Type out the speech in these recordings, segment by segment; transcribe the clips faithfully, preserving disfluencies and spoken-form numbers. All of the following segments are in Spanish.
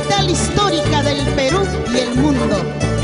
capital histórica del Perú y el mundo.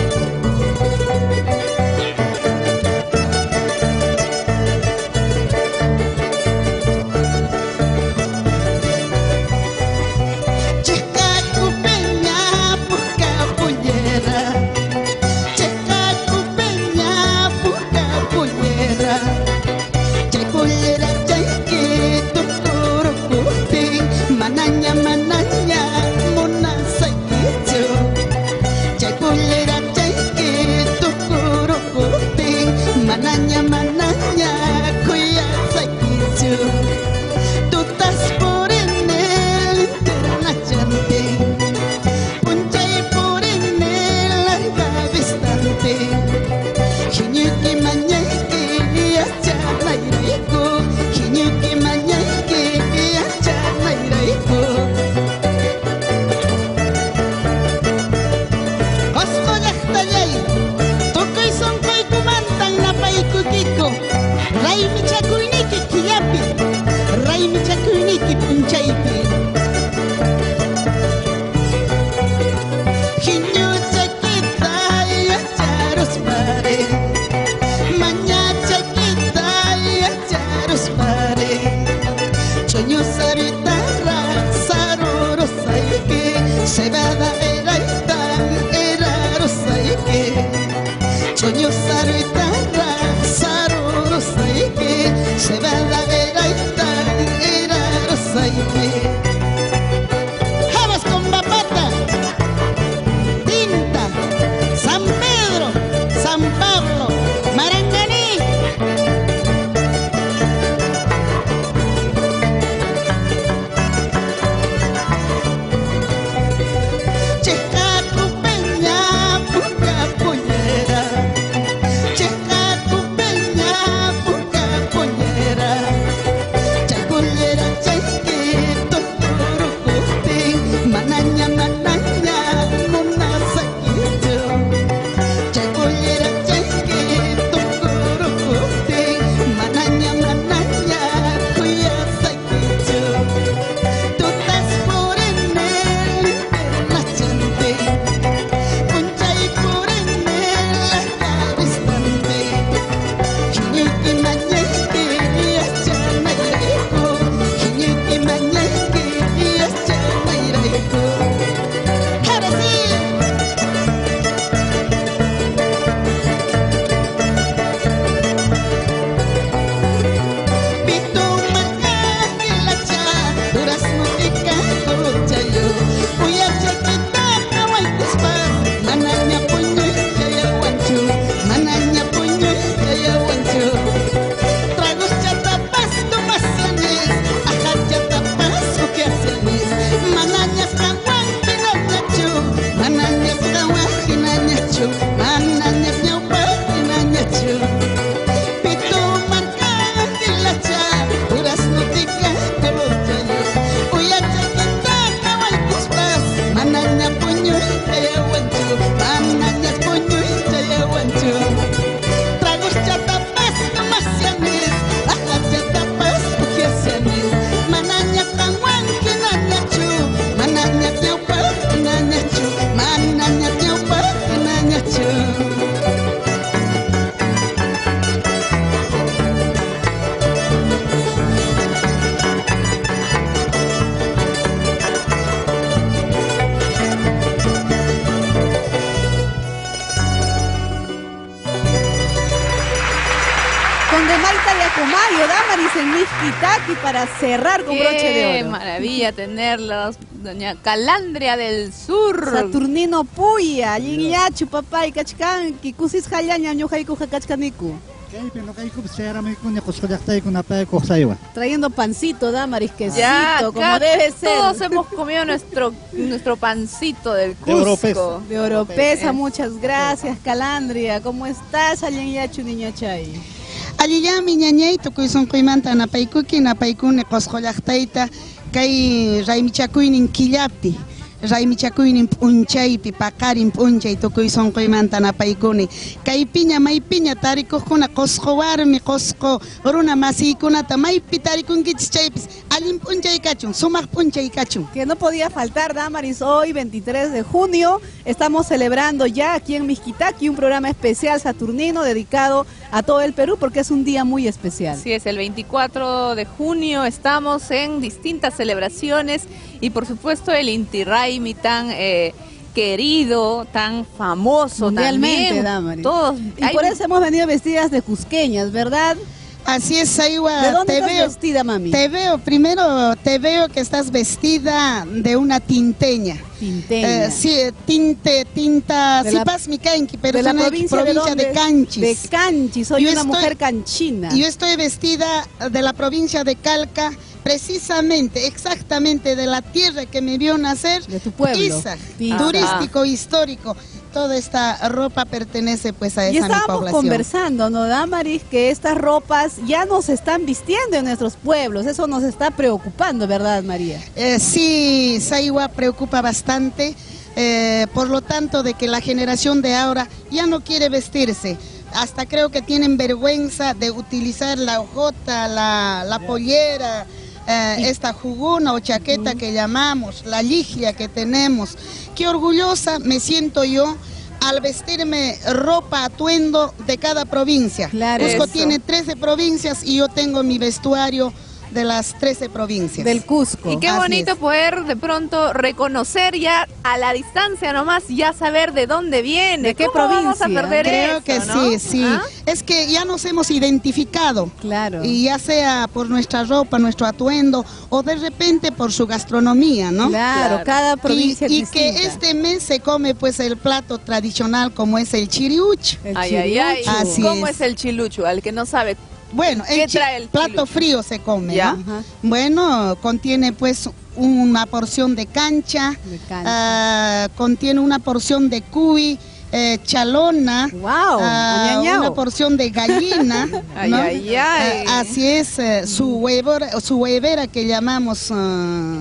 Para cerrar con broche de oro. Qué maravilla tenerlos, doña Calandria del Sur. Saturnino Puya, Yinyachu, papá y Cachcanqui, Cusis Jayaña, Ñojaiku, Jacachcaniku. Trayendo pancito, Damaris, quesito, ya, como debe ser. Todos hemos comido nuestro, nuestro pancito del Cusco. De Oropesa, muchas gracias, Calandria. ¿Cómo estás, Allenyachu, niña Chay? Allillami ñañayto kuysun kuymanta napaykuki napaykuni qosqollaqtayta kay raymichakuynin killapi raymichakuynin p'unchaypi paqarin p'unchay tukuy sunquymanta napaykuni kay piña may piña tarikuqkuna qusqu warmi qusqu runa masiykunata maypi tarikunkichis chaypis allin p'unchay kachun sumaq p'unchay kachun. Que no podía faltar, Damaris, hoy veintitrés de junio estamos celebrando ya aquí en Mixquitaqui un programa especial saturnino dedicado a todo el Perú porque es un día muy especial. Sí, es el veinticuatro de junio, estamos en distintas celebraciones y por supuesto el Inti Raymi tan eh, querido, tan famoso Mundialmente, también. Damaris. Todos, Y hay- por eso hemos venido vestidas de cusqueñas, ¿verdad? Así es, Saiwa, ¿De dónde te estás veo, vestida, mami? te veo, primero te veo que estás vestida de una tinteña. Tinteña. Eh, sí, tinte, tinta, De sí, la- pas mi canqui, pero de la soy una provincia, provincia de, dónde? de Canchis. De Canchis, soy Yo una estoy- mujer canchina. Yo estoy vestida de la provincia de Calca, precisamente, exactamente de la tierra que me vio nacer. De tu pueblo. Pisac, Pisac. turístico, histórico. Toda esta ropa pertenece pues a Y esa mi estábamos población. conversando, ¿no, Damaris? Que estas ropas ya no se están vistiendo en nuestros pueblos. Eso nos está preocupando, ¿verdad, María? Eh, sí, Saiwa preocupa bastante, eh, por lo tanto de que la generación de ahora ya no quiere vestirse. Hasta creo que tienen vergüenza de utilizar la hojota, la, la pollera, eh, esta juguna o chaqueta que llamamos, la ligia que tenemos. Qué orgullosa me siento yo al vestirme ropa, atuendo de cada provincia. Claro. Cusco Eso. tiene trece provincias y yo tengo mi vestuario de las trece provincias. Del Cusco. Y qué Así bonito es. poder de pronto reconocer ya a la distancia nomás, ya saber de dónde viene. ¿De qué ¿Cómo vamos a provincia? perder Creo eso, que no? sí, sí. ¿Ah? Es que ya nos hemos identificado. Claro. Y ya sea por nuestra ropa, nuestro atuendo, o de repente por su gastronomía, ¿no? Claro, Claro. cada Y, provincia y es que distinta. este mes se come pues el plato tradicional como es el chiriuch. El Ay, ay, ay. chiriucho. Así ¿Cómo es. es el chilucho? Al que no sabe. Bueno, ¿Qué el chi- trae el plato chiriuch? frío se come, Ya. ¿no? Ajá. Bueno, contiene pues una porción de cancha, De cancha. ah, contiene una porción de cuy, eh, chalona, Wow, ah, añañao. una porción de gallina, Ay, ¿no? ay, ay. Ah, así es, eh, su huevera, su huevera que llamamos ah,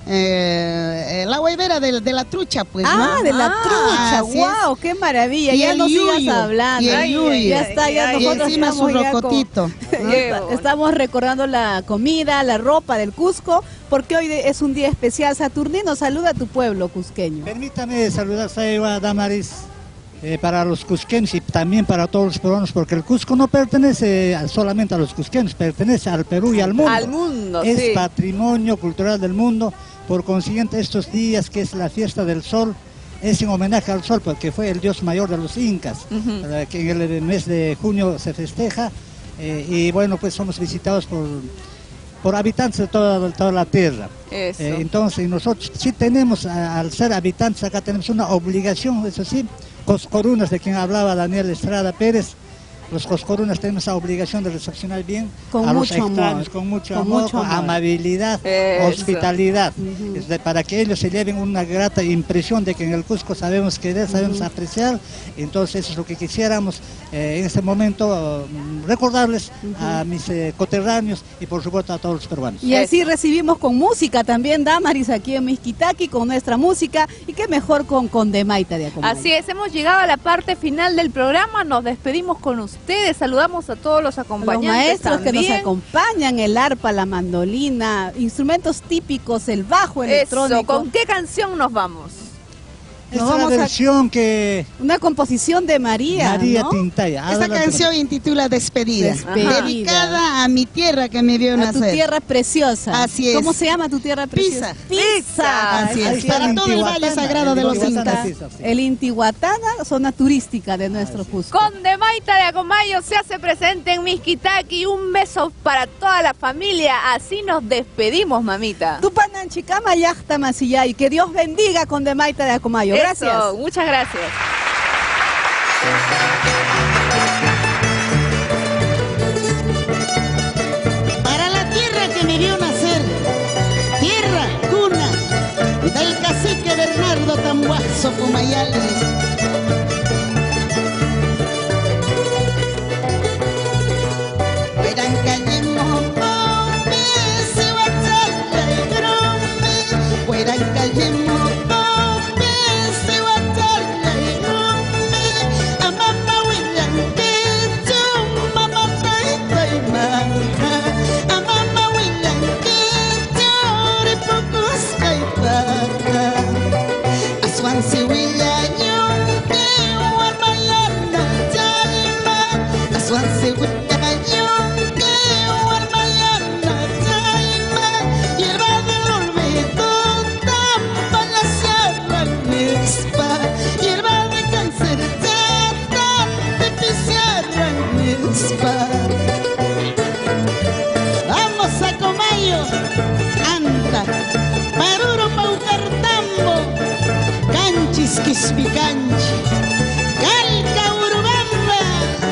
eh, eh, la huevera de, de la trucha, pues, Ah, ¿no? de la Ah, trucha, así es. wow, qué maravilla. Y ya el no sigas yuyo, hablando. y el Ay, yuyo. ya está, ya Ay, ay, Y nosotros encima su estamos ya con- rocotito. Qué Está- bonito. Estamos recordando la comida, la ropa del Cusco, porque hoy de- es un día especial saturnino. Saluda a tu pueblo cusqueño. Permítame saludar, Saiwa, Damaris, eh, para los cusqueños y también para todos los peruanos, porque el Cusco no pertenece a- solamente a los cusqueños, pertenece al Perú y al mundo. Al mundo, Es sí. patrimonio cultural del mundo, por consiguiente estos días que es la fiesta del sol, es en homenaje al sol, porque fue el dios mayor de los incas, Ujú. eh, que en el mes de junio se festeja, eh, y bueno, pues somos visitados por, por habitantes de toda, toda la tierra. Eso. Eh, entonces nosotros sí tenemos, a- al ser habitantes acá tenemos una obligación, eso sí, coscorunas de quien hablaba Daniel Estrada Pérez, los coscorunas tenemos la obligación de recepcionar bien Con a mucho los extraños, amor, con mucho con amor, mucho con amor. amabilidad, Eso. hospitalidad, es de- para que ellos se lleven una grata impresión de que en el Cusco sabemos querer, sabemos apreciar. Entonces eso es lo que quisiéramos eh, en este momento, mm, recordarles a mis eh, coterráneos y por supuesto a todos los peruanos. Y así recibimos con música también, Damaris, aquí en Mixquitaqui, con nuestra música, y qué mejor con Condemaita de Acomayo. Así es, hemos llegado a la parte final del programa, nos despedimos con ustedes, saludamos a todos los Los acompañantes maestros que nos también. acompañan, el arpa, la mandolina, instrumentos típicos, el bajo electrónico. Eso, ¿con qué canción nos vamos? Esta Nos es la vamos a- versión que Una composición de María, María ¿no? Tintaya. Esta Adelante, canción intitula Despedida, Despedida. dedicada a mi tierra que me vio A tu nacer. tierra preciosa. Así es. ¿Cómo se llama tu tierra preciosa? Pisa. Pisa. Así es. Ahí está Para el todo el Valle Intihuatana, Sagrado el de los Intihuatana, Incas. sí, sí. El Intihuatana, zona turística de nuestro Cusco. Condemaita de Acomayo se hace presente en Mixquitaqui, un beso para toda la familia, así nos despedimos, mamita. Tupanan Chicama Yachta Masillay. Que Dios bendiga Condemaita de Acomayo. Gracias. Eso, muchas gracias. Para la tierra que me vio nacer, tierra, cuna, del cacique Bernardo Tambuazo Pumayal. Huerancayemo, Aswansi Willayon, Kewan Mayana Taiman, Aswansi Willayon, Kewan Mayana Taiman, hierba del olvido, tapa la sierra mispa, hierba de cáncer, de pizarra mispa. Vamos a Comayo, anda, Paruro Paucartambo, Canchis Quispicanchi, Calca Urubamba.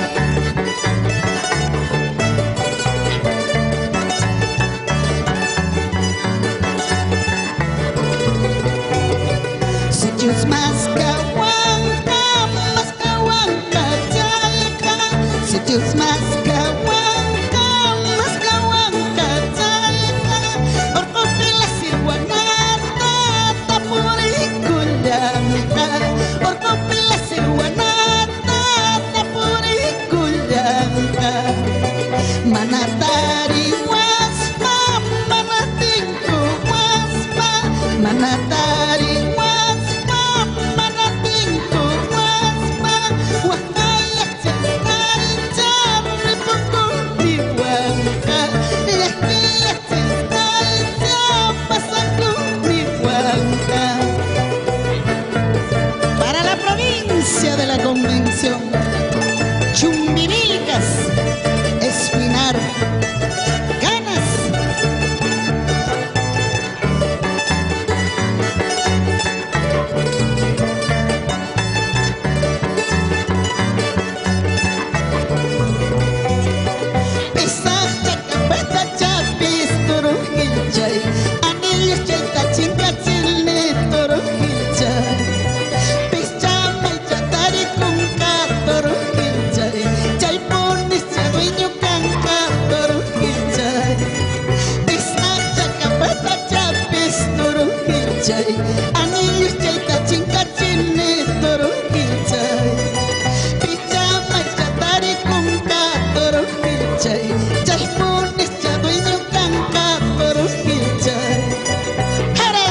Sitios más cahuanca, más cahuanca, chayca, sitios más cahuanca, más cahuanca, chayca, Orcopila Sirguanata, Tapuricullanca, Orcopila Sirguanata, Tapuricullanca, Manatari Huaspa, Manatinco Huaspa, Manatari Huaspa, Manatinco Huaspa, Huacaya Chestari, Charri Pucundihuanca, Yaquilla Chestari, Chapasancundihuanca. Para la provincia de la Convención, Chumbivilcas, Espinar, Ganas. Pisah Chacapeta Chapis Turujilchay, Anillos Chaita Chincachilni Turujilchay, Pichama y Chatari Kunka Turujilchay, Chaypunis Chaduiño Kanka Turujilchay, Pisah Chacapeta Chapis Turujilchay, Anillos Chaita Chincachilni Turujilchay, Pichama y Chatari Kunka Turujilchay, Chaypunis Chaduiño Kanka Turujilchay. ¡Jara!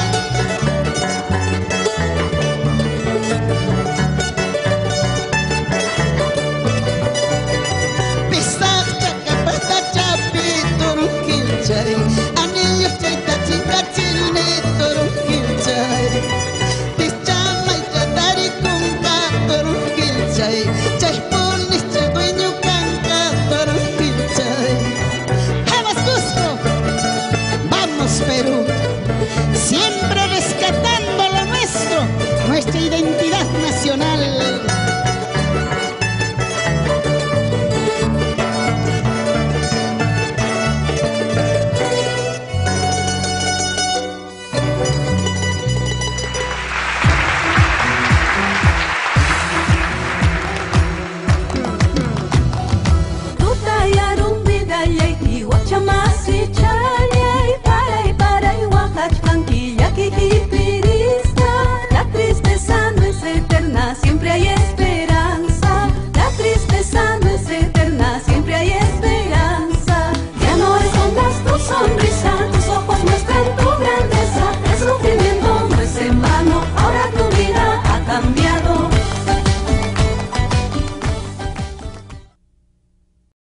Pisah Chacapeta Chapi Turujilchay, Anillos Chaita Chincachilni Turujilchay, Pichama y Chatari Kunka Turujilchay, Chaypunis Chaduiño Kanka Turujilchay. ¡Vamos Cusco! ¡Vamos Perú! Siempre rescatando lo nuestro, nuestra identidad nacional.